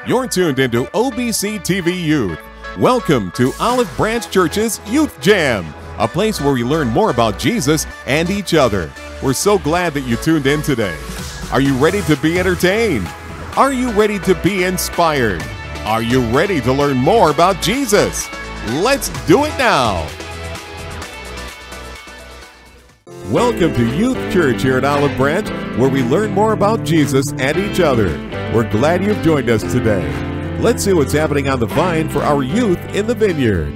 You're tuned into OBC TV Youth. Welcome to Olive Branch Church's Youth Jam, a place where we learn more about Jesus and each other. We're so glad that you tuned in today. Are you ready to be entertained? Are you ready to be inspired? Are you ready to learn more about Jesus? Let's do it now. Welcome to Youth Church here at Olive Branch, where we learn more about Jesus and each other. We're glad you've joined us today. Let's see what's happening on the vine for our youth in the vineyard.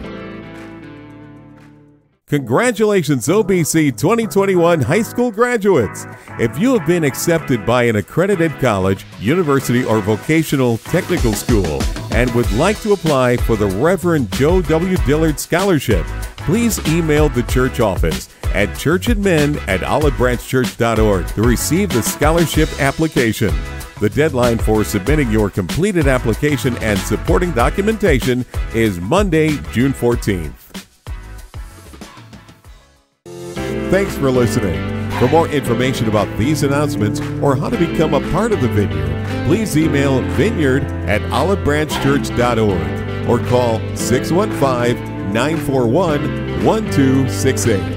Congratulations, OBC 2021 high school graduates! If you have been accepted by an accredited college, university, or vocational technical school and would like to apply for the Reverend Joe W. Dillard Scholarship, please email the church office at churchadmin@olivebranchchurch.org to receive the scholarship application. The deadline for submitting your completed application and supporting documentation is Monday, June 14th. Thanks for listening. For more information about these announcements or how to become a part of the Vineyard, please email vineyard@olivebranchchurch.org or call 615-941-1268.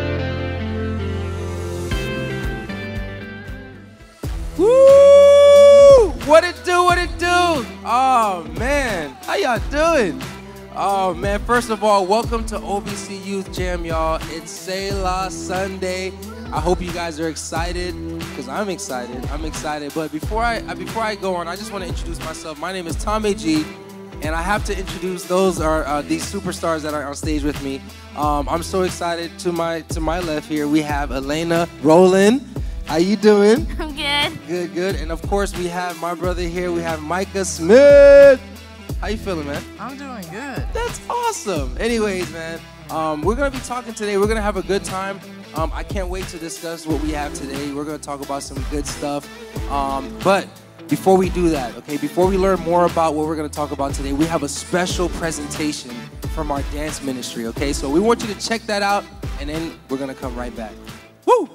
Woo! What it do? What it do? Oh man, how y'all doing? Oh man, first of all, welcome to OBC Youth Jam, y'all. It's SELAH Sunday. I hope you guys are excited, because I'm excited. But before I go on, I just want to introduce myself. My name is Tommy G, and I have to introduce these superstars that are on stage with me. I'm so excited. To my left here, we have Elena Rowland. How you doing? I'm good. Good. And of course, we have my brother here. We have Micah Smith. How you feeling, man? I'm doing good. That's awesome. Anyways, man, we're going to be talking today. We're going to have a good time. I can't wait to discuss what we have today. We're going to talk about some good stuff. But before we do that, okay, before we learn more about what we're going to talk about today, we have a special presentation from our dance ministry, okay? So we want you to check that out, and then we're going to come right back. Woo!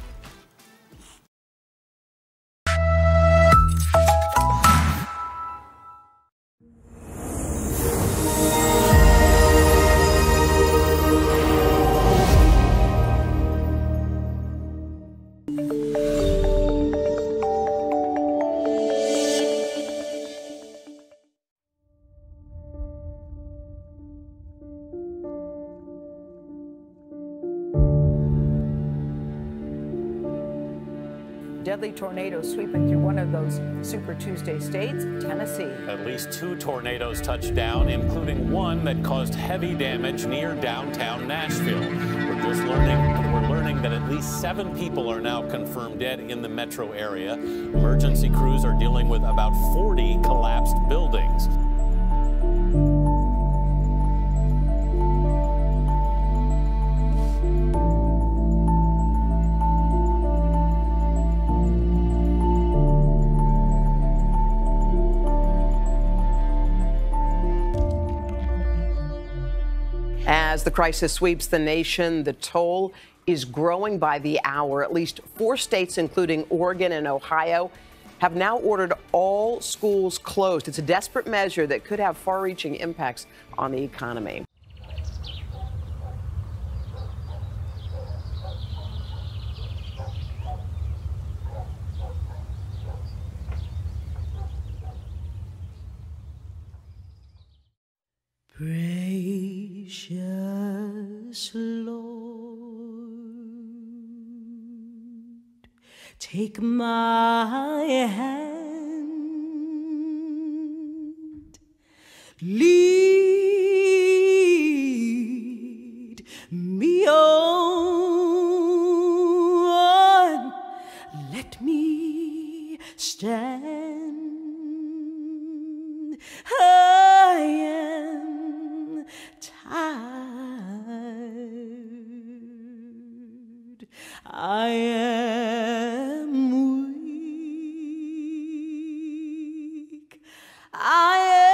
Deadly tornado sweeping through one of those Super Tuesday states, Tennessee. At least 2 tornadoes touched down, including one that caused heavy damage near downtown Nashville. We're learning that at least 7 people are now confirmed dead in the metro area. Emergency crews are dealing with about 40 collapsed buildings. As the crisis sweeps the nation, the toll is growing by the hour. At least 4 states, including Oregon and Ohio, have now ordered all schools closed. It's a desperate measure that could have far-reaching impacts on the economy. Precious Lord, take my hand, lead me on, let me stand. I am tired, I am weak, I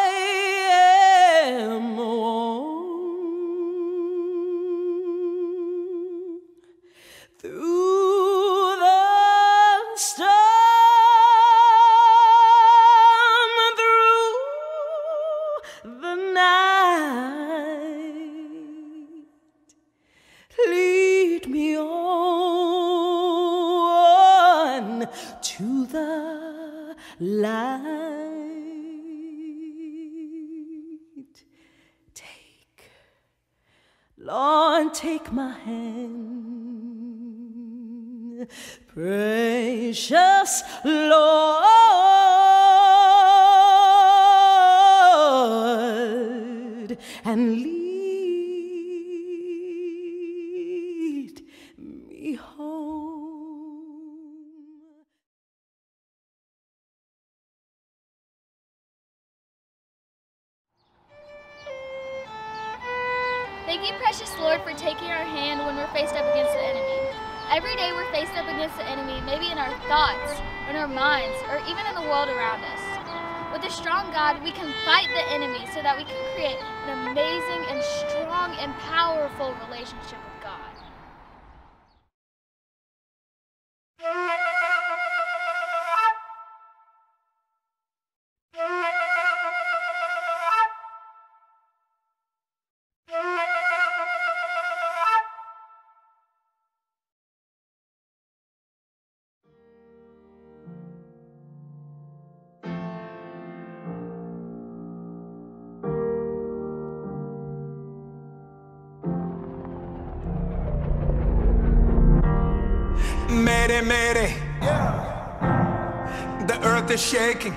am worn through the storm, through to the light. Take, Lord, take my hand, precious Lord, and lead me home. Thank you, precious Lord, for taking our hand when we're faced up against the enemy. Every day we're faced up against the enemy, maybe in our thoughts, in our minds, or even in the world around us. With a strong God, we can fight the enemy so that we can create an amazing and strong and powerful relationship with God. Mayday, mayday. The earth is shaking.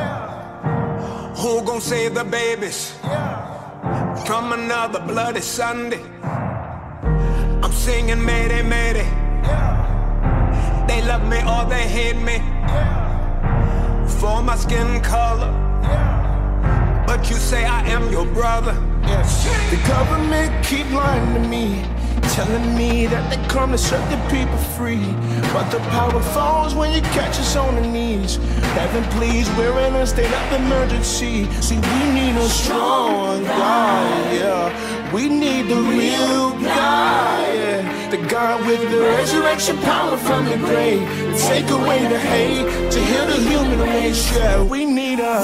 Who gon' save the babies from another bloody Sunday? I'm singing mayday, mayday. They love me or they hate me for my skin color, but you say I am your brother. The government keep lying to me, telling me that they come to set the people free, but the power falls when you catch us on the knees. Heaven please, we're in a state of emergency. See, we need a strong God, yeah. We need the real God, yeah. The God with the resurrection power from the grave, to take away the hate, to heal the human race, yeah. We need a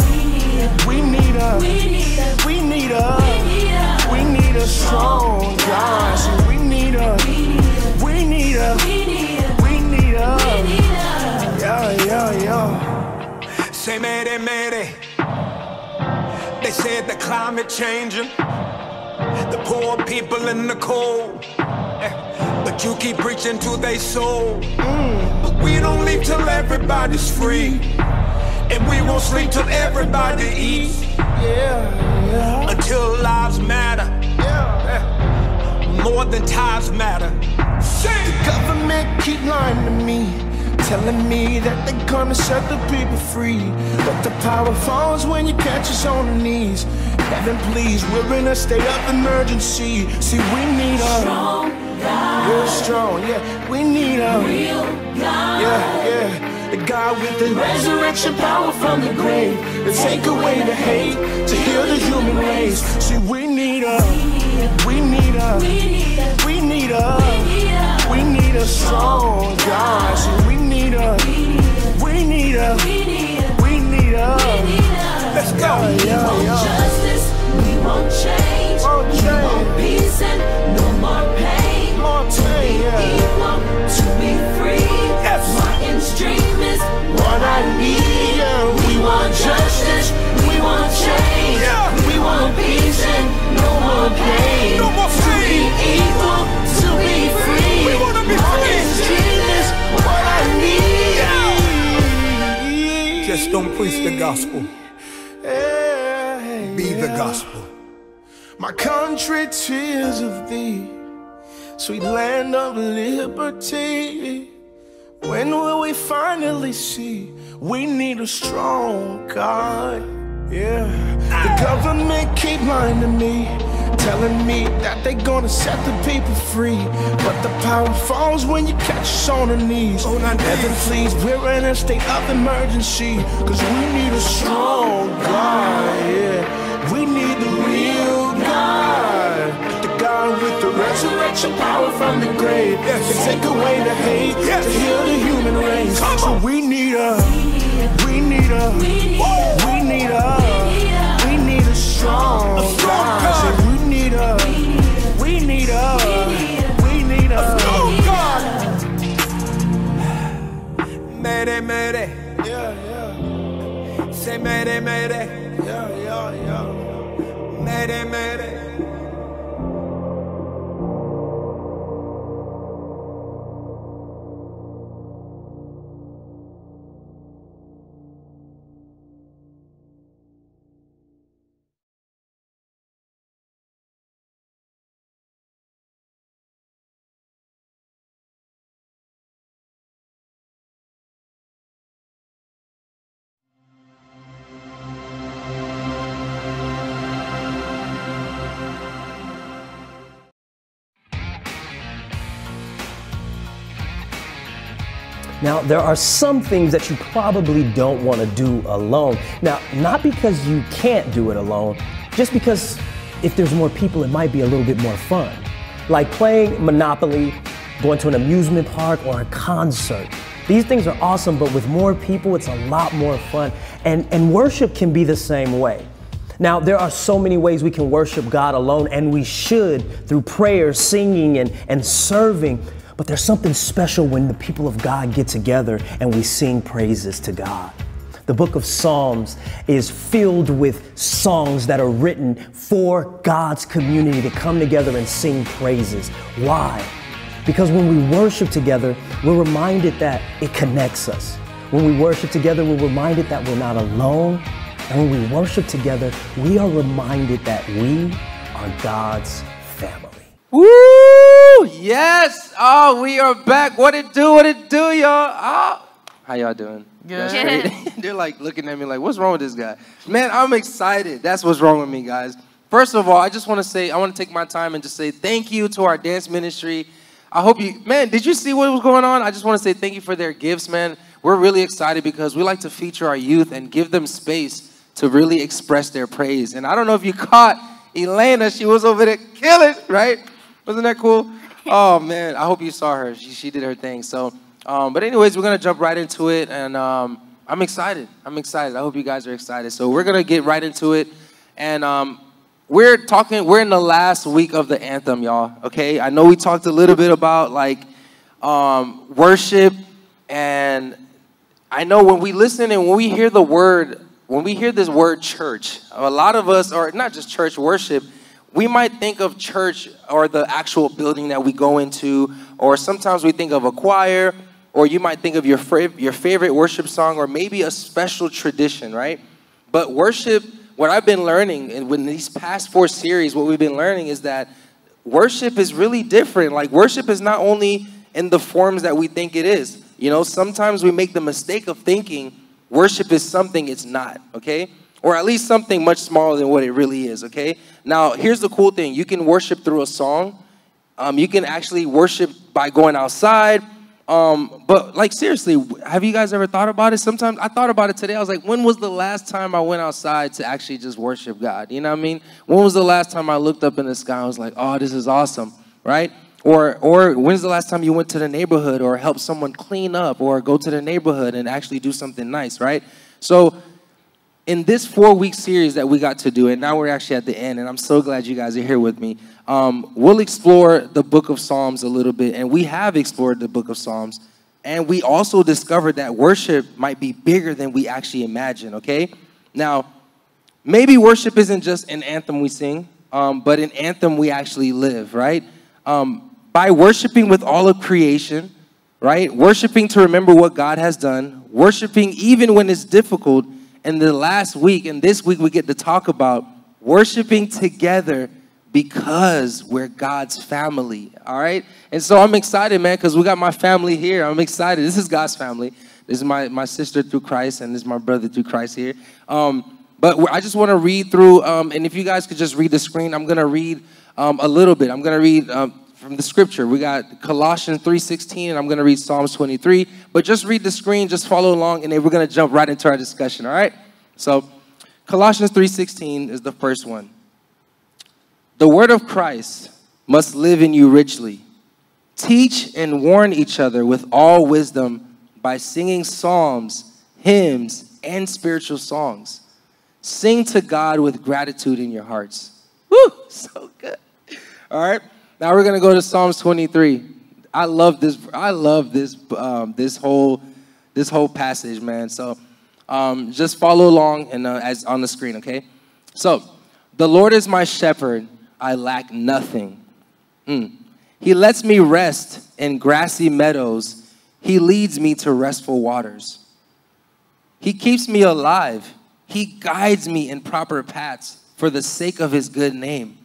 strong God. See, we need a yeah. Say mayday, mayday. They said the climate changing, the poor people in the cold, but you keep preaching to their soul. But we don't leave till everybody's free, and we won't sleep till everybody eats. Until lives matter, more than tithes matter. The government keep lying to me, telling me that they're gonna set the people free, but the power falls when you catch us on the knees. Heaven please, we're in a state of emergency. See, we need a strong God. We're strong, yeah. We need a real God, yeah. The God with the resurrection power from the grave, to take away the hate, to heal the human race. See, we need a strong God. See, we need a let's go. We want justice, we want change, we want peace and no more pain. To be equal, to be free. Martin's dream is what I need. We want justice, we want change, we want peace and no more pain. No more to be equal, to be free. We wanna be free. Martin's dream is what I need. Just don't preach the gospel, be the gospel. My country, tears of thee, sweet land of liberty. When will we finally see we need a strong God? Yeah. The government keep lying to me, telling me that they're gonna set the people free, but the power falls when you catch us on the knees. Heaven please, we're in a state of emergency, cause we need a strong God, yeah. We need the real God, the God with the resurrection power from the grave, to take away the hate, to heal the human race. So we need a strong God. So we need a strong God. Mayday, mayday. Yeah, yeah. Say mayday, mayday. Yeah, yeah, yeah. Mayday, mayday. Now, there are some things that you probably don't want to do alone. Now, not because you can't do it alone, just because if there's more people, it might be a little bit more fun. Like playing Monopoly, going to an amusement park, or a concert. These things are awesome, but with more people, it's a lot more fun. And worship can be the same way. Now, there are so many ways we can worship God alone, and we should, through prayer, singing, and serving. But there's something special when the people of God get together and we sing praises to God. The book of Psalms is filled with songs that are written for God's community to come together and sing praises. Why? Because when we worship together, we're reminded that it connects us. When we worship together, we're reminded that we're not alone. And when we worship together, we are reminded that we are God's family. Woo! Yes! Oh, we are back. What it do, y'all? Oh. How y'all doing? Good. They're like looking at me like, what's wrong with this guy? Man, I'm excited. That's what's wrong with me, guys. First of all, I just want to say, I want to take my time and just say thank you to our dance ministry. I hope you, man, did you see what was going on? I just want to say thank you for their gifts, man. We're really excited because we like to feature our youth and give them space to really express their praise. And I don't know if you caught Elena. She was over there killing, right? Wasn't that cool? Oh, man, I hope you saw her. She did her thing. So, but anyways, we're going to jump right into it. And I'm excited. I'm excited. I hope you guys are excited. So we're going to get right into it. And we're in the last week of the anthem, y'all. Okay? I know we talked a little bit about, like, worship. And I know when we listen and when we hear the word, when we hear this word church, a lot of us, or not just church, worship, we might think of church or the actual building that we go into, or sometimes we think of a choir, or you might think of your favorite worship song, or maybe a special tradition, right? But worship, what I've been learning, and in these past 4 series, what we've been learning is that worship is really different. Like, worship is not only in the forms that we think it is. You know, sometimes we make the mistake of thinking worship is something it's not, okay? Or at least something much smaller than what it really is, okay? Now, here's the cool thing. You can worship through a song. You can actually worship by going outside. But, like, seriously, have you guys ever thought about it? Sometimes I thought about it today. I was like, when was the last time I went outside to actually just worship God? You know what I mean? When was the last time I looked up in the sky and was like, oh, this is awesome, right? Or when's the last time you went to the neighborhood or helped someone clean up or go to the neighborhood and actually do something nice, right? So, in this 4-week series that we got to do, and now we're actually at the end, and I'm so glad you guys are here with me, we'll explore the book of Psalms a little bit, and we have explored the book of Psalms, and we also discovered that worship might be bigger than we actually imagine, okay? Now, maybe worship isn't just an anthem we sing, but an anthem we actually live, right? By worshiping with all of creation, right? Worshiping to remember what God has done, worshiping even when it's difficult. And the last week and this week we get to talk about worshiping together because we're God's family, all right? And so I'm excited, man, because we got my family here. I'm excited. This is God's family. This is my sister through Christ, and this is my brother through Christ here. But I just want to read through, and if you guys could just read the screen, I'm going to read a little bit. I'm going to read from the scripture. We got Colossians 3:16, and I'm going to read Psalms 23. But just read the screen, just follow along, and then we're going to jump right into our discussion, all right? So Colossians 3:16 is the first one. The word of Christ must live in you richly. Teach and warn each other with all wisdom by singing psalms, hymns, and spiritual songs. Sing to God with gratitude in your hearts. Woo! So good. All right. Now we're going to go to Psalms 23. I love this. I love this whole this whole passage, man. So just follow along and as on the screen, okay? So, the Lord is my shepherd, I lack nothing. He lets me rest in grassy meadows. He leads me to restful waters. He keeps me alive. He guides me in proper paths for the sake of his good name.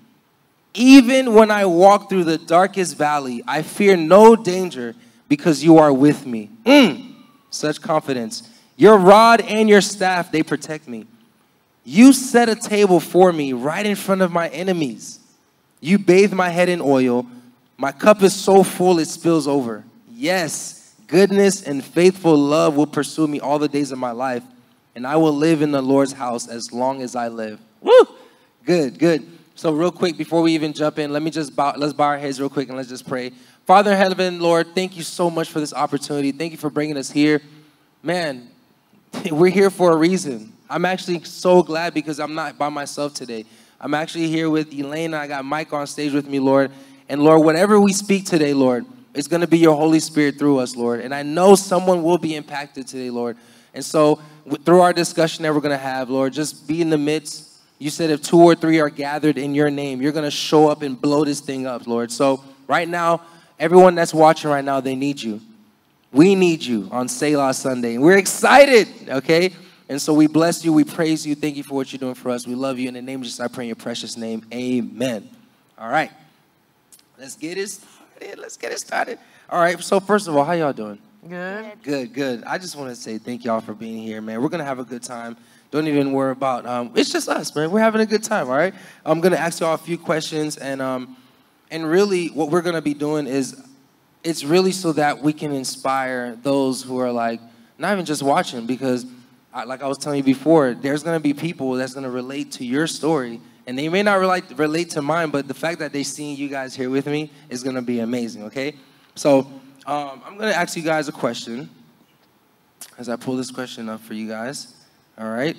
Even when I walk through the darkest valley, I fear no danger because you are with me. Such confidence. Your rod and your staff, they protect me. You set a table for me right in front of my enemies. You bathe my head in oil. My cup is so full it spills over. Yes, goodness and faithful love will pursue me all the days of my life, and I will live in the Lord's house as long as I live. Woo! Good, good. So real quick, before we even jump in, let's bow our heads real quick and let's just pray. Father in heaven, Lord, thank you so much for this opportunity. Thank you for bringing us here. Man, we're here for a reason. I'm actually so glad because I'm not by myself today. I'm actually here with Elena. I got Mike on stage with me, Lord. And Lord, whatever we speak today, Lord, it's going to be your Holy Spirit through us, Lord. And I know someone will be impacted today, Lord. And so through our discussion that we're going to have, Lord, just be in the midst. You said if 2 or 3 are gathered in your name, you're going to show up and blow this thing up, Lord. So right now, everyone that's watching right now, they need you. We need you on Selah Sunday. And we're excited, okay? And so we bless you. We praise you. Thank you for what you're doing for us. We love you. In the name of Jesus, I pray in your precious name. Amen. All right. Let's get it started. Let's get it started. All right. So first of all, how y'all doing? Good. Good, good. I just want to say thank y'all for being here, man. We're going to have a good time. Don't even worry about, it's just us, man. We're having a good time, all right? I'm going to ask y'all a few questions. And really what we're going to be doing is it's really so that we can inspire those who are like, not even just watching, because like I was telling you before, there's going to be people that's going to relate to your story. And they may not relate to mine, but the fact that they're seeing you guys here with me is going to be amazing, okay? So I'm going to ask you guys a question as I pull this question up for you guys. All right?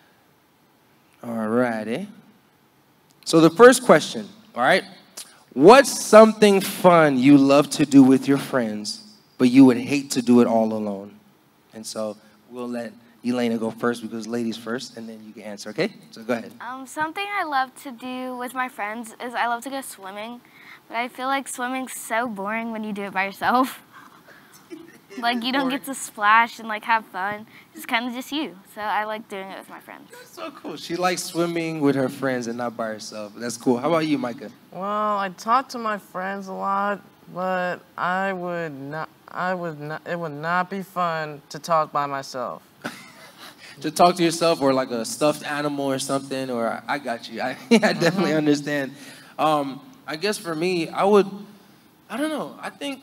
All righty. So the first question, all right? What's something fun you love to do with your friends, but you would hate to do it all alone? And so we'll let Elena go first because ladies first, and then you can answer, okay? So go ahead. Something I love to do with my friends is I love to go swimming, but I feel like swimming's so boring when you do it by yourself. Like, you don't get to splash and, like, have fun. It's kind of just you. So I like doing it with my friends. That's so cool. She likes swimming with her friends and not by herself. That's cool. How about you, Micah? Well, I talk to my friends a lot, but it would not be fun to talk by myself. To talk to yourself or like a stuffed animal or something, or I got you. I definitely understand. I guess for me, I don't know. I think,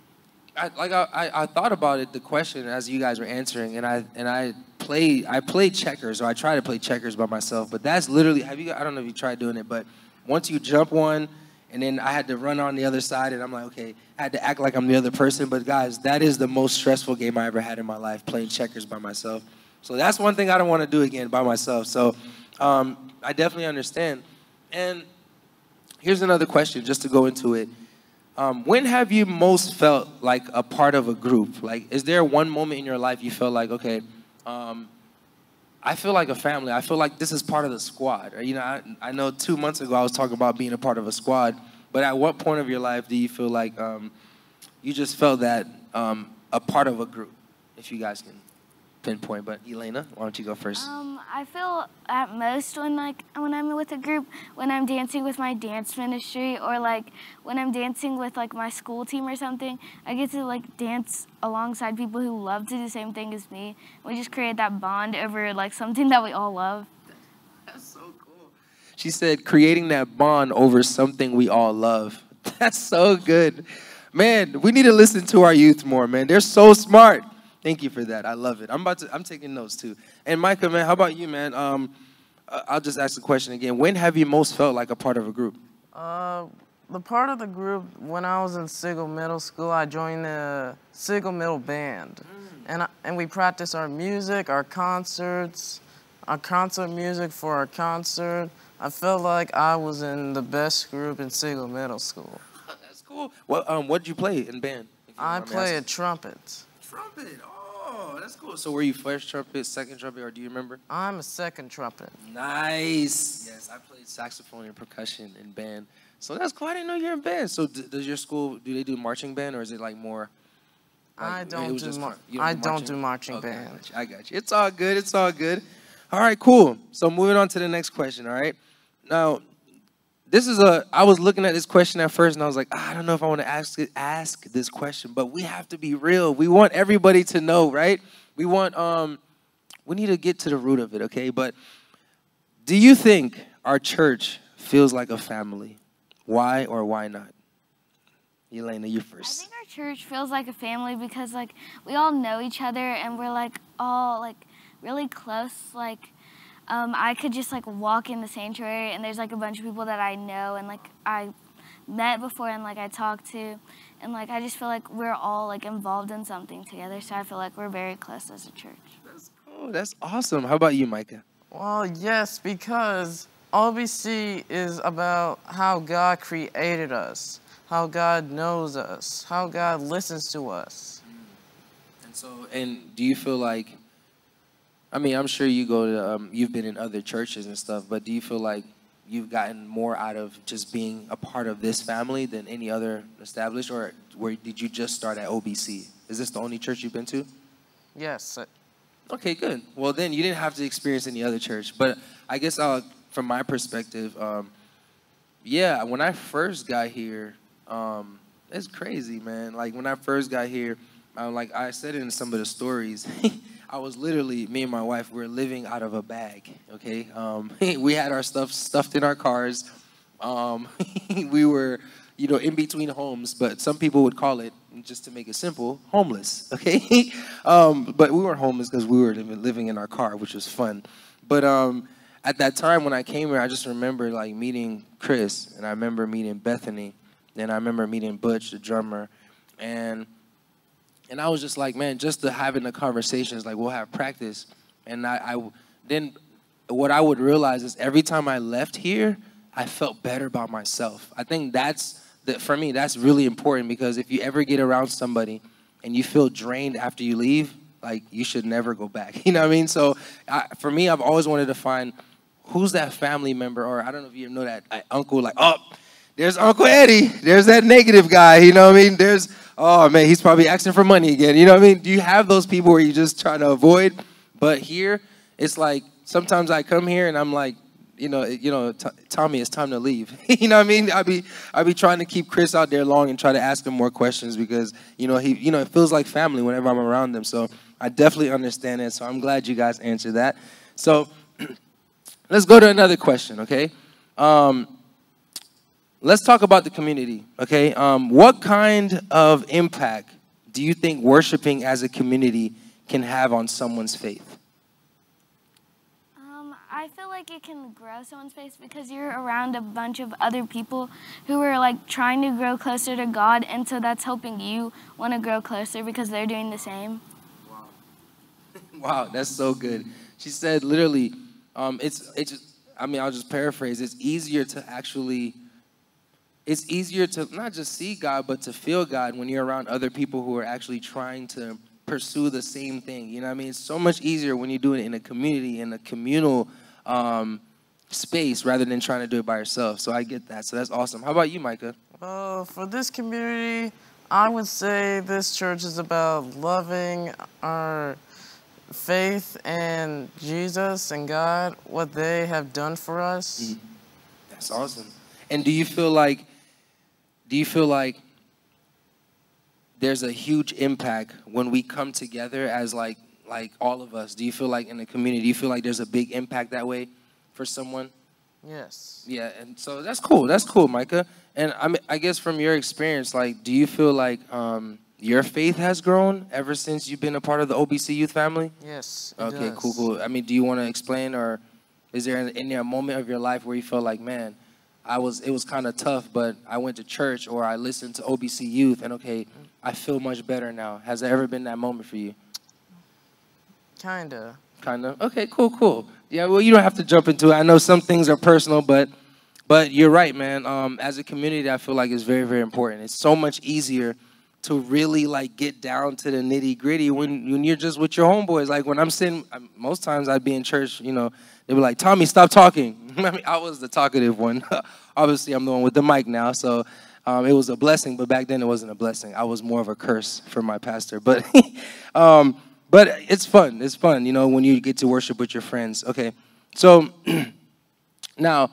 I thought about it, the question as you guys were answering, and I played checkers, or I try to play checkers by myself, but that's literally, I don't know if you tried doing it, but once you jump one, and then I had to run on the other side, and I'm like, okay, I had to act like I'm the other person, but guys, that is the most stressful game I ever had in my life, playing checkers by myself. So that's one thing I don't want to do again by myself. So I definitely understand. And here's another question, just to go into it. When have you most felt like a part of a group? Like, is there one moment in your life you felt like, okay, I feel like a family. I feel like this is part of the squad. Or, you know, I know 2 months ago I was talking about being a part of a squad. But at what point of your life do you feel like you just felt that a part of a group, if you guys can pinpoint? But Elena, why don't you go first? I feel at most when I'm with a group, when I'm dancing with my dance ministry, or like when I'm dancing with like my school team or something, I get to like dance alongside people who love to do the same thing as me. We just create that bond over like something that we all love. That's so cool. She said creating that bond over something we all love. That's so good. Man, we need to listen to our youth more, man. They're so smart. Thank you for that. I love it. I'm taking notes too. And Micah, man, how about you, man? I'll just ask the question again. When have you most felt like a part of a group? The part of the group, when I was in Siegel Middle School, I joined the Siegel Middle Band. And we practiced our music, our concerts, our concert music for our concert. I felt like I was in the best group in Siegel Middle School. That's cool. What did you play in band? I play a trumpet. Trumpet. Oh, that's cool. So were you first trumpet, second trumpet, or do you remember? I'm a second trumpet. Nice. Yes, I played saxophone and percussion in band. So that's cool. I didn't know you're in band. So does your school, do they do marching band, or is it like more? Like, I don't do marching okay, band. I got you. It's all good. It's all good. All right, cool. So moving on to the next question, all right? Now, I was looking at this question at first, and I was like, I don't know if I want to ask this question, but we have to be real. We want everybody to know, right? We need to get to the root of it, okay? But do you think our church feels like a family? Why or why not? Elena, you first. I think our church feels like a family because, like, we all know each other, and we're, like, all, like, really close. Like, I could just, like, walk in the sanctuary, and there's, like, a bunch of people that I know and, like, I met before and, like, I talked to. And, like, I just feel like we're all, like, involved in something together, so I feel like we're very close as a church. That's cool. That's awesome. How about you, Micah? Well, yes, because OBC is about how God created us, how God knows us, how God listens to us. And do you feel like, I mean, I'm sure you go to, you've been in other churches and stuff, but do you feel like you've gotten more out of just being a part of this family than any other established, or did you just start at OBC? Is this the only church you've been to? Yes. Okay, good. Well, then you didn't have to experience any other church. But I guess from my perspective, yeah, when I first got here, it's crazy, man. Like, when I first got here, like I said in some of the stories, I was literally, me and my wife, we were living out of a bag, okay? We had our stuff stuffed in our cars. We were, in between homes, but some people would call it, just to make it simple, homeless, okay? But we weren't homeless because we were living in our car, which was fun. But at that time when I came here, I just remember, like, meeting Chris, and I remember meeting Bethany, and I remember meeting Butch, the drummer, and I was just like, man, just having the conversations, like, we'll have practice. And then what I would realize is every time I left here, I felt better about myself. I think for me, that's really important, because if you ever get around somebody and you feel drained after you leave, like, you should never go back. You know what I mean? So for me, I've always wanted to find who's that family member, or I don't know if you know that uncle, like, oh, there's Uncle Eddie. There's that negative guy. You know what I mean? Oh, man, he's probably asking for money again. You know what I mean? Do you have those people where you just try to avoid? But here, it's like sometimes I come here and I'm like, Tommy, it's time to leave. You know what I mean? I be trying to keep Chris out there long and try to ask him more questions, because, it feels like family whenever I'm around them. So I definitely understand that. So I'm glad you guys answered that. So let's go to another question, okay? Let's talk about the community, okay? What kind of impact do you think worshiping as a community can have on someone's faith? I feel like it can grow someone's faith because you're around a bunch of other people who are, like, trying to grow closer to God, and so that's helping you want to grow closer because they're doing the same. Wow. Wow, that's so good. She said literally, I'll just paraphrase, it's easier to not just see God, but to feel God when you're around other people who are actually trying to pursue the same thing. You know what I mean? It's so much easier when you do it in a community, in a communal space, rather than trying to do it by yourself. So I get that. So that's awesome. How about you, Micah? For this community, I would say this church is about loving our faith and Jesus and God, what they have done for us. Mm-hmm. That's awesome. And do you feel like there's a huge impact when we come together as like all of us? Do you feel like in the community, do you feel like there's a big impact that way for someone? Yes. Yeah, and so that's cool. That's cool, Micah. And I guess from your experience, like, do you feel like your faith has grown ever since you've been a part of the OBC youth family? Yes. Okay, cool. I mean, do you want to explain, or is there a moment of your life where you felt like, man, it was kind of tough, but I went to church or I listened to OBC Youth, and okay, I feel much better now? Has there ever been that moment for you? Kinda. Kinda? Okay, cool. Yeah, well, you don't have to jump into it. I know some things are personal, but you're right, man. As a community, I feel like it's very, very important. It's so much easier to really like get down to the nitty gritty when you're just with your homeboys. Like when I'm sitting, most times I'd be in church, you know, they were like, Tommy, stop talking. I mean, I was the talkative one. Obviously, I'm the one with the mic now, so it was a blessing, but back then it wasn't a blessing. I was more of a curse for my pastor, but it's fun. It's fun, you know, when you get to worship with your friends. Okay, so now,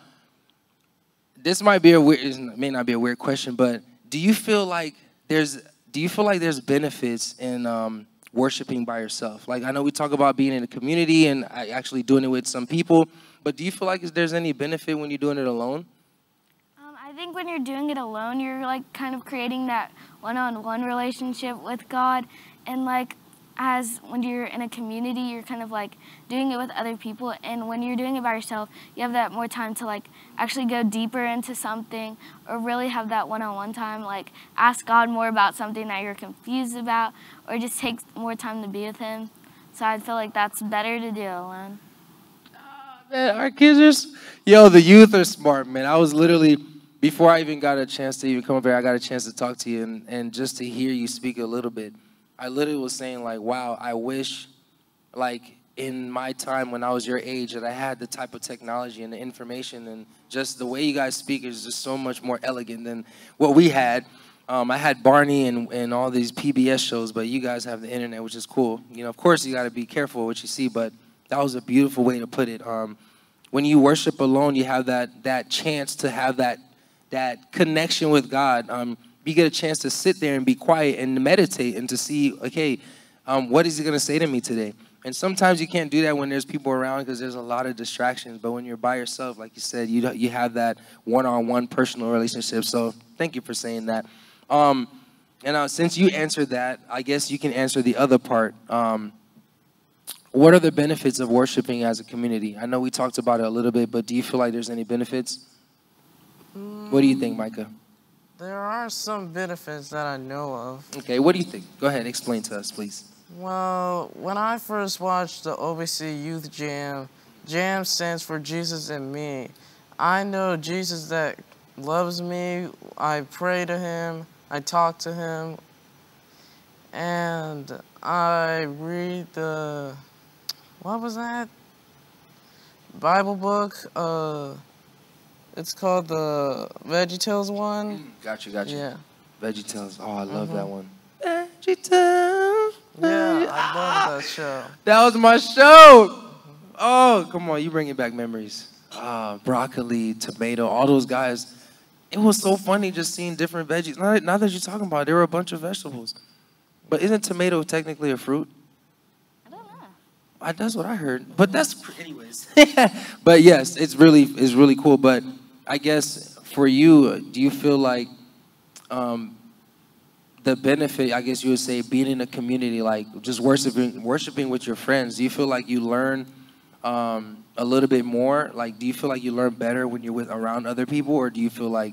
this might be it may not be a weird question, but do you feel like there's benefits in worshiping by yourself? Like, I know we talk about being in a community and actually doing it with some people, but do you feel like there's any benefit when you're doing it alone? I think when you're doing it alone, you're like kind of creating that one-on-one relationship with God, and like when you're in a community, you're kind of like doing it with other people, and when you're doing it by yourself, you have that more time to like actually go deeper into something, or really have that one-on-one time, like ask God more about something that you're confused about, or just take more time to be with him. So I feel like that's better to do alone. Man, our kids are, the youth are smart, man. I was literally, before I even got a chance to even come up here, I got a chance to talk to you and just to hear you speak a little bit. I literally was saying, like, wow, I wish, like, in my time when I was your age that I had the type of technology and the information, and just the way you guys speak is just so much more elegant than what we had. I had Barney and all these PBS shows, but you guys have the internet, which is cool. You know, of course, you got to be careful what you see, but that was a beautiful way to put it. When you worship alone, you have that chance to have that connection with God. You get a chance to sit there and be quiet and meditate and to see, okay, what is he going to say to me today? And sometimes you can't do that when there's people around because there's a lot of distractions. But when you're by yourself, like you said, you have that one-on-one personal relationship. So thank you for saying that. And since you answered that, I guess you can answer the other part. What are the benefits of worshiping as a community? I know we talked about it a little bit, but do you feel like there's any benefits? What do you think, Micah? There are some benefits that I know of. Okay, what do you think? Go ahead, explain to us, please. Well, when I first watched the OBC Youth Jam, Jam stands for Jesus and Me. I know Jesus that loves me. I pray to him. I talk to him. And I read what was that? Bible book. It's called the VeggieTales one. Gotcha. Yeah. VeggieTales. Oh, I love that one. VeggieTales. Yeah, I love that show. That was my show. Oh, come on, you bringing back memories. Broccoli, tomato, all those guys. It was so funny just seeing different veggies. Now that you're talking about it, there were a bunch of vegetables. But isn't tomato technically a fruit? I don't know. That's what I heard. But anyways. But yes, it's really cool. But I guess for you, do you feel like the benefit, I guess you would say, being in a community, like just worshiping with your friends, do you feel like you learn a little bit more? Like, do you feel like you learn better when you're around other people, or do you feel like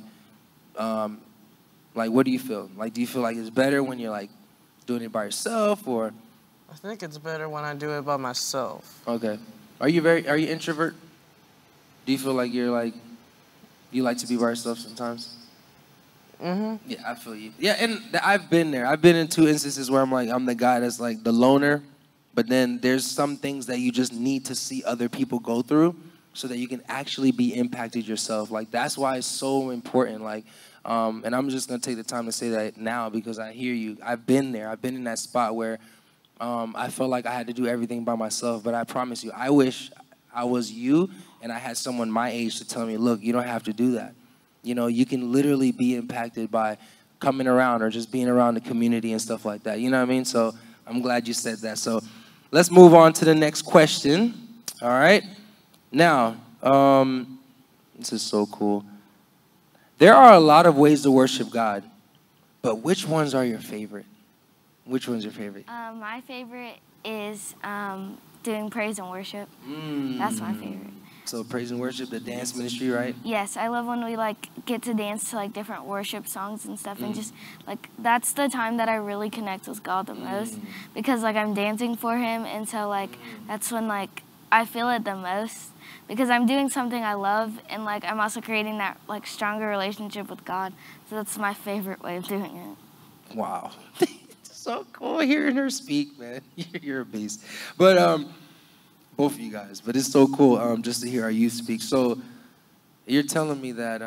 what do you feel? Like, do you feel like it's better when you're like doing it by yourself, or? I think it's better when I do it by myself. Okay. Are you introvert? Do you feel like you like to be by yourself sometimes? Mm-hmm. Yeah, I feel you. Yeah, and I've been there. I've been in two instances where I'm the guy that's like the loner, but then there's some things that you just need to see other people go through so that you can actually be impacted yourself. Like, that's why it's so important. Like, and I'm just gonna take the time to say that now because I hear you. I've been there. I've been in that spot where I felt like I had to do everything by myself. But I promise you, I wish I was you and I had someone my age to tell me, look, you don't have to do that. You know, you can literally be impacted by coming around or just being around the community and stuff like that. You know what I mean? So I'm glad you said that. So let's move on to the next question. All right. Now, this is so cool. There are a lot of ways to worship God, but which ones are your favorite? Which one's your favorite? My favorite is doing praise and worship. That's my favorite. So praise and worship, the dance ministry, right? Yes, I love when we get to dance to different worship songs and stuff, and just that's the time that I really connect with God the most because I'm dancing for him, and so that's when I feel it the most because I'm doing something I love, and I'm also creating that stronger relationship with God. So that's my favorite way of doing it. Wow. So cool hearing her speak, man. You're a beast. But both of you guys. But it's so cool just to hear our youth speak. So you're telling me that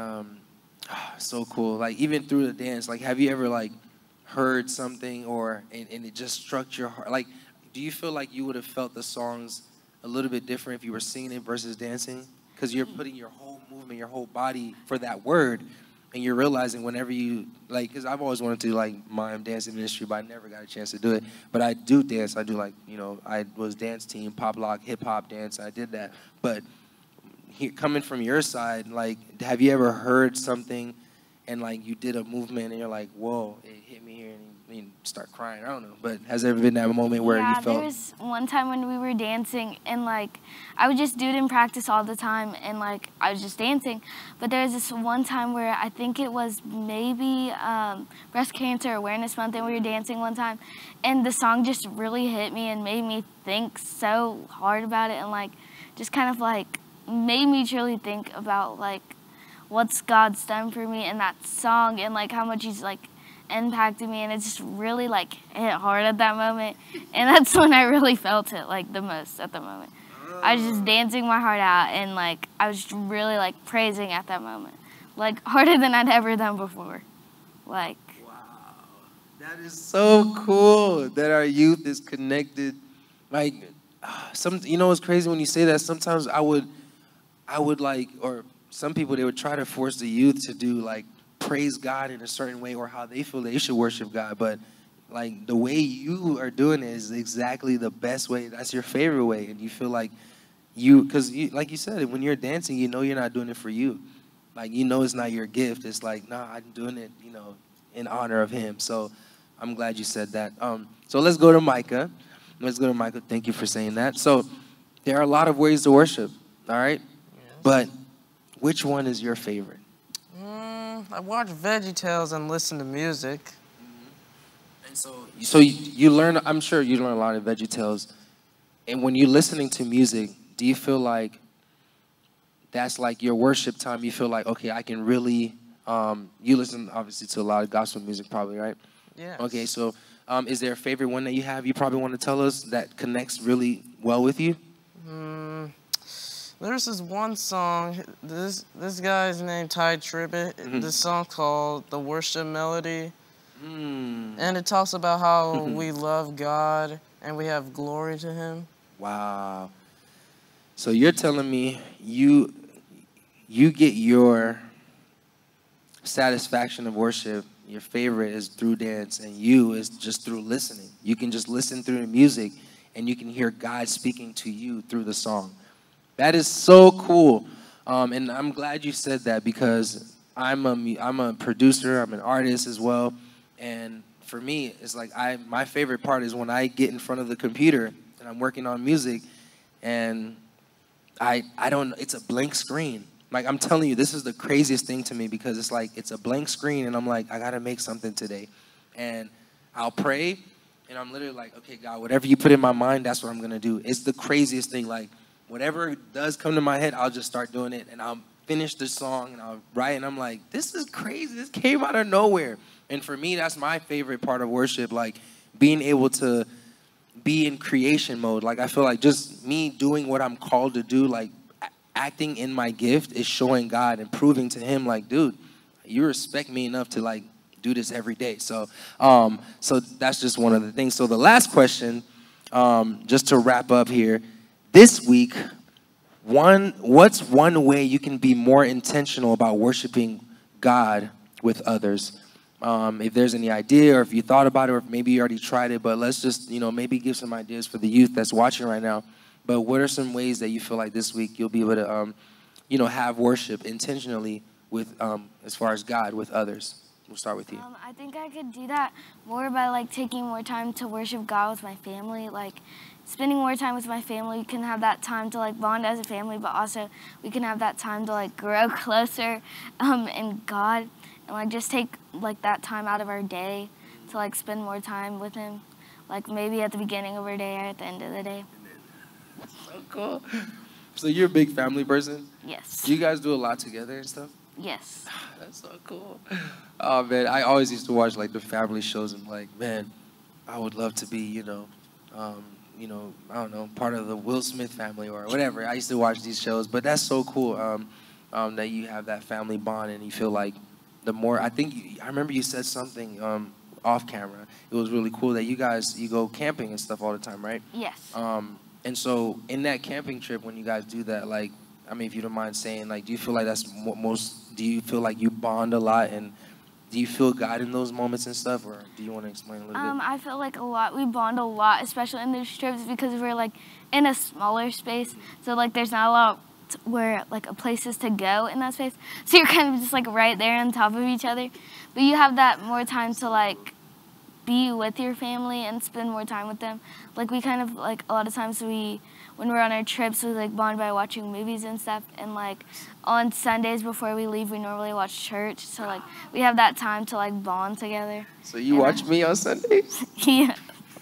so cool. Like even through the dance, like have you ever like heard something and it just struck your heart? Like, do you feel like you would have felt the songs a little bit different if you were singing it versus dancing? Because you're putting your whole movement, your whole body for that word. And you're realizing whenever you, like, because I've always wanted to, like, mime dancing ministry, but I never got a chance to do it. But I do dance. I do, like, you know, I was dance team, pop lock, hip-hop dance. I did that. But coming from your side, like, have you ever heard something and, like, you did a movement and you're like, whoa, it hit me here, and you start crying? I don't know. But has there ever been that moment where you felt? Yeah, there was one time when we were dancing, and, like, I would just do it in practice all the time, and, like, I was just dancing. But there was this one time where I think it was maybe Breast Cancer Awareness Month, and we were dancing one time, and the song just really hit me and made me think so hard about it, and, like, just kind of, like, made me truly think about, like, what's God's done for me in that song, and, like, how much he's, like, impacted me, and it just really, like, hit hard at that moment. And that's when I really felt it, like, the most at the moment. I was just dancing my heart out, and, like, I was just really, like, praising at that moment, like, harder than I'd ever done before. Like, wow, that is so cool that our youth is connected. Like, you know what's crazy when you say that? Sometimes I would like, or some people, they would try to force the youth to do, like, praise God in a certain way or how they feel they should worship God. But like the way you are doing it is exactly the best way. That's your favorite way. And you feel like because like you said, when you're dancing, you know you're not doing it for you. Like, you know it's not your gift. It's like, nah, I'm doing it, you know, in honor of him. So I'm glad you said that. So let's go to Micah. Thank you for saying that. So there are a lot of ways to worship, all right? Yes. But which one is your favorite? I watch VeggieTales and listen to music. And so you learn, I'm sure you learn a lot of VeggieTales. And when you're listening to music, do you feel like that's like your worship time? You feel like, okay, I can really, you listen obviously to a lot of gospel music probably, right? Yeah. Okay, so is there a favorite one that you have you probably want to tell us that connects really well with you? There's this one song, this guy's named Ty Tribbett. This song called The Worship Melody. And it talks about how we love God and we have glory to him. Wow. So you're telling me you get your satisfaction of worship, your favorite is through dance, and you is just through listening. You can just listen through the music and you can hear God speaking to you through the song. That is so cool, and I'm glad you said that because I'm a producer, I'm an artist as well, and for me, it's like my favorite part is when I get in front of the computer and I'm working on music, and it's a blank screen. Like, I'm telling you, this is the craziest thing to me because it's like it's a blank screen, and I'm like, I gotta make something today, and I'll pray, and I'm literally like, okay, God, whatever you put in my mind, that's what I'm gonna do. It's the craziest thing, like. Whatever does come to my head, I'll just start doing it, and I'll finish the song, and I'll write, and I'm like, this is crazy. This came out of nowhere. And for me, that's my favorite part of worship, like being able to be in creation mode. Like, I feel like just me doing what I'm called to do, like acting in my gift is showing God and proving to him, like, dude, you respect me enough to, like, do this every day. So that's just one of the things. So the last question, just to wrap up here, this week, what's one way you can be more intentional about worshiping God with others? If there's any idea, or if you thought about it, or if maybe you already tried it, but let's just, maybe give some ideas for the youth that's watching right now. But what are some ways that you feel like this week you'll be able to, have worship intentionally with, as far as God, with others? We'll start with you. I think I could do that more by, like, taking more time to worship God with my family, like, spending more time with my family. We can have that time to, like, bond as a family, but also we can have that time to, like, grow closer in God, and, like, just take, like, that time out of our day to, like, spend more time with him, like, maybe at the beginning of our day or at the end of the day. That's so cool. So you're a big family person? Yes. Do you guys do a lot together and stuff? Yes. That's so cool. Oh man, I always used to watch like the family shows and like, man, I would love to be, I don't know, part of the Will Smith family or whatever. I used to watch these shows, but that's so cool that you have that family bond and you feel like the more, I remember you said something off camera. It was really cool that you go camping and stuff all the time, right? Yes. And so in that camping trip, when you guys do that, like, I mean, if you don't mind saying, like, do you feel like do you feel like you bond a lot and do you feel God in those moments and stuff, or do you want to explain a little bit? I feel like we bond a lot, especially in those trips because we're like in a smaller space. So like there's not a lot where like places to go in that space. So you're kind of just like right there on top of each other. But you have that more time to like be with your family and spend more time with them. Like we kind of like a lot of times when we're on our trips, we like bond by watching movies and stuff. And like on Sundays before we leave, we normally watch church. So like we have that time to like bond together. So you watch me on Sundays? Yeah.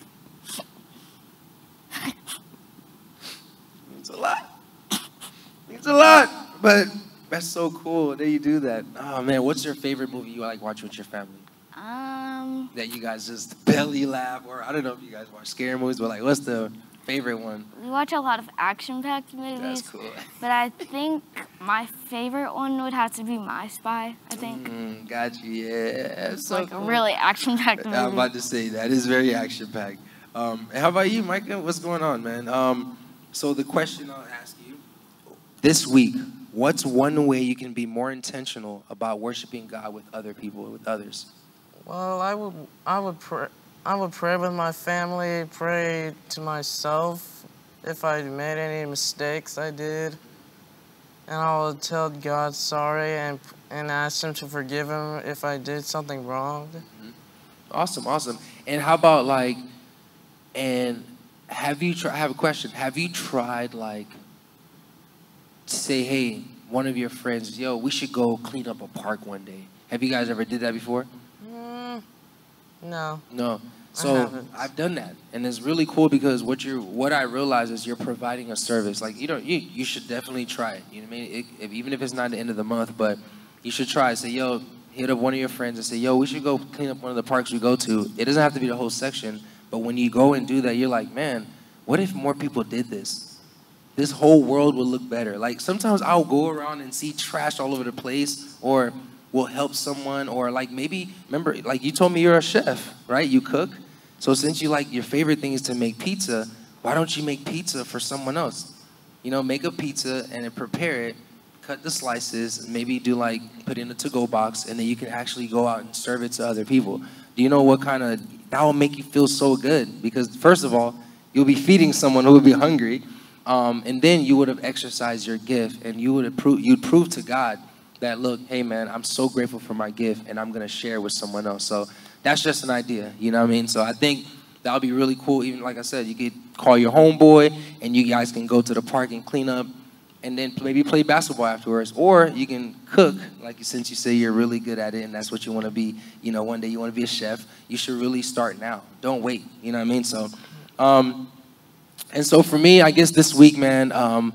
Means a lot. Means a lot. But that's so cool that you do that. Oh man, what's your favorite movie you like watch with your family? That you guys just belly laugh, or I don't know if you guys watch scary movies, but like what's the favorite one? We watch a lot of action-packed movies. That's cool. But I think my favorite one would have to be My Spy, I think. Got you, yeah. It's so like cool. a really action-packed movie. I'm about to say, that is very action-packed. And how about you, Micah? What's going on, man? So the question I'll ask you, this week, what's one way you can be more intentional about worshiping God with other people, with others? Well, I would pray with my family, pray to myself if I made any mistakes I did, and I would tell God sorry and ask Him to forgive Him if I did something wrong. Mm-hmm. Awesome. And how about like, and have you tried? I have a question. Have you tried like, say, hey, one of your friends, yo, we should go clean up a park one day. Have you guys ever did that before? No. No. So I've done that, and it's really cool because what I realize is you're providing a service. Like you should definitely try it. You know what I mean? Even if it's not the end of the month, but you should try it. Say, yo, hit up one of your friends and say, yo, we should go clean up one of the parks we go to. It doesn't have to be the whole section, but when you go and do that, you're like, man, what if more people did this? This whole world would look better. Like sometimes I'll go around and see trash all over the place, or will help someone, or like maybe, remember, like you told me you're a chef, right? You cook. So since you like, your favorite thing is to make pizza, why don't you make pizza for someone else? You know, make a pizza and then prepare it, cut the slices, maybe do like, put in a to-go box, and then you can actually go out and serve it to other people. Do you know what that will make you feel so good? Because first of all, you'll be feeding someone who will be hungry, and then you would have exercised your gift, and you'd prove to God that, look, hey man, I'm so grateful for my gift and I'm gonna share with someone else. So that's just an idea, you know what I mean? So I think that'll be really cool. Even like I said, you could call your homeboy and you guys can go to the park and clean up and then maybe play basketball afterwards. Or you can cook, like since you say you're really good at it and that's what you wanna be, you know, one day you wanna be a chef, you should really start now. Don't wait, you know what I mean? So, and so for me, I guess this week, man,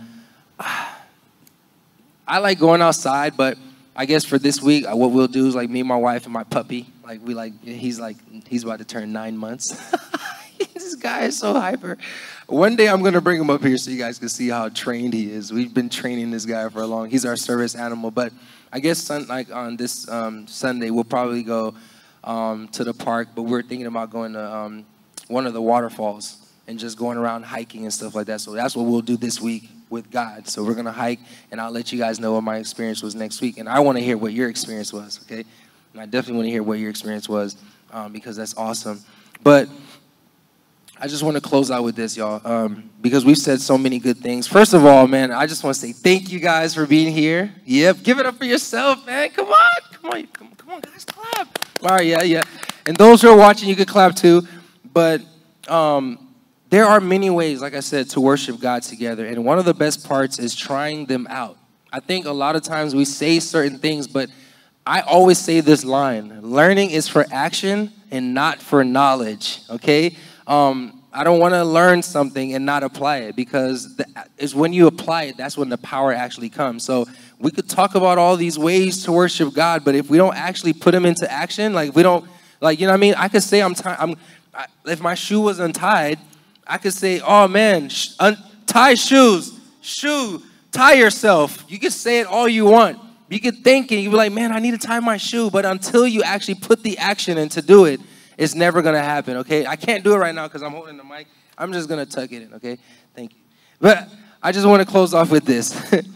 I like going outside, but I guess for this week, what we'll do is like me, my wife, and my puppy. He's about to turn 9 months. This guy is so hyper. One day I'm gonna bring him up here so you guys can see how trained he is. We've been training this guy for a long. He's our service animal. But I guess on this Sunday we'll probably go to the park. But we're thinking about going to one of the waterfalls and just going around hiking and stuff like that. So that's what we'll do this week with God. So we're gonna hike, and I'll let you guys know what my experience was next week. And I want to hear what your experience was, okay? And I definitely want to hear what your experience was because that's awesome. But I just want to close out with this, y'all, because we've said so many good things. First of all, man, I just want to say thank you guys for being here. Yep, give it up for yourself, man. Come on, guys, clap. All right, yeah. And those who are watching, you can clap too. But there are many ways, like I said, to worship God together. And one of the best parts is trying them out. I think a lot of times we say certain things, but I always say this line: learning is for action and not for knowledge, okay? I don't want to learn something and not apply it, because it's when you apply it, that's when the power actually comes. So we could talk about all these ways to worship God, but if we don't actually put them into action, like we don't, like, you know what I mean? I could say if my shoe was untied, I could say, oh man, tie shoes, tie yourself. You can say it all you want. You could think it, you'd be like, man, I need to tie my shoe. But until you actually put the action in to do it, it's never going to happen, okay? I can't do it right now because I'm holding the mic. I'm just going to tuck it in, okay? Thank you. But I just want to close off with this.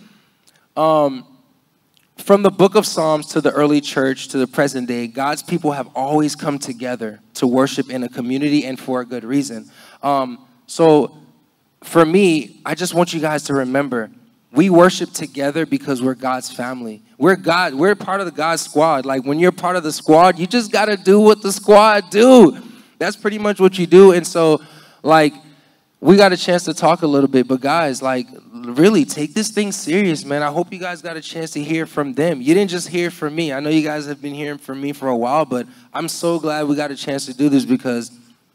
From the book of Psalms to the early church to the present day, God's people have always come together to worship in a community and for a good reason. So for me, I just want you guys to remember, we worship together because we're God's family. We're part of the God squad. Like when you're part of the squad, you just got to do what the squad do. That's pretty much what you do. And so like we got a chance to talk a little bit, but guys, like really take this thing serious, man. I hope you guys got a chance to hear from them. You didn't just hear from me. I know you guys have been hearing from me for a while, but I'm so glad we got a chance to do this because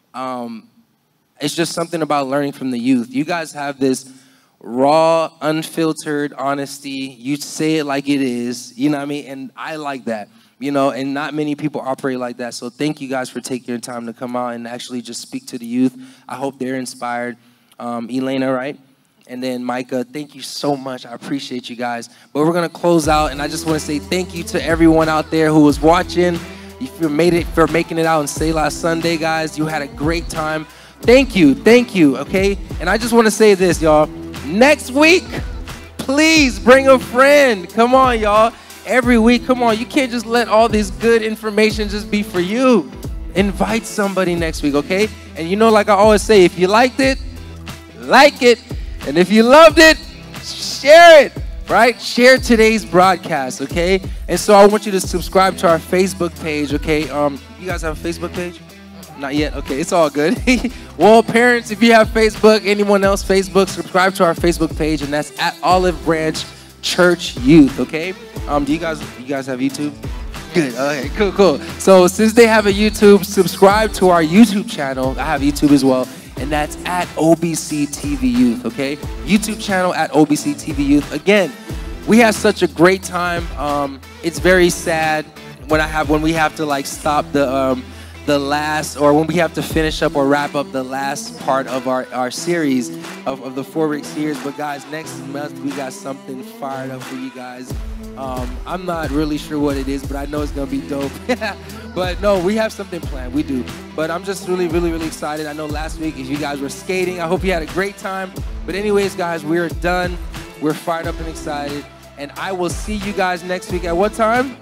it's just something about learning from the youth. You guys have this raw, unfiltered honesty. You say it like it is, you know what I mean? And I like that, you know, and not many people operate like that. So thank you guys for taking your time to come out and actually just speak to the youth. I hope they're inspired. Elena, right? And then Micah, thank you so much. I appreciate you guys. But we're going to close out, and I just want to say thank you to everyone out there who was watching. If you for making it out on Selah Sunday, guys. You had a great time. Thank you, okay? And I just want to say this, y'all. Next week, please bring a friend. Come on, y'all. Every week, come on. You can't just let all this good information just be for you. Invite somebody next week, okay? And you know, like I always say, if you liked it, like it. And if you loved it, share it, right? Share today's broadcast, okay? And so I want you to subscribe to our Facebook page, okay? You guys have a Facebook page? Not yet? Okay, it's all good. Well, parents, if you have Facebook, anyone else Facebook, subscribe to our Facebook page, and that's at Olive Branch Church Youth, okay? Do you guys have YouTube? Good. Okay, cool. So since they have a YouTube, subscribe to our YouTube channel. I have YouTube as well, and that's at OBC TV Youth, okay? YouTube channel at OBC TV Youth. Again, we had such a great time. It's very sad when we have to like stop the last, or when we have to finish up or wrap up the last part of our series of the 4-week series. But guys, next month we got something fired up for you guys. I'm not really sure what it is, but I know it's gonna be dope. But no, we have something planned, we do. But I'm just really excited. I know last week if you guys were skating, I hope you had a great time. But anyways, guys, we're done. We're fired up and excited. And I will see you guys next week at what time?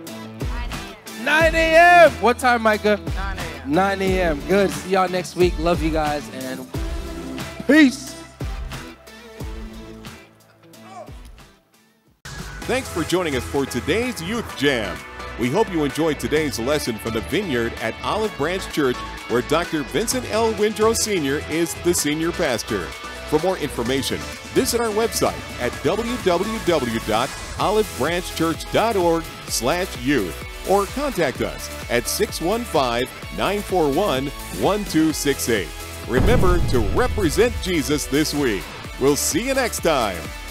9 a.m. What time, Micah? 9 a.m. 9 a.m. Good. See y'all next week. Love you guys, and peace. Thanks for joining us for today's Youth Jam. We hope you enjoyed today's lesson from the Vineyard at Olive Branch Church, where Dr. Vincent L. Windrow Sr. is the senior pastor. For more information, visit our website at www.olivebranchchurch.org/youth. or contact us at 615-941-1268. Remember to represent Jesus this week. We'll see you next time.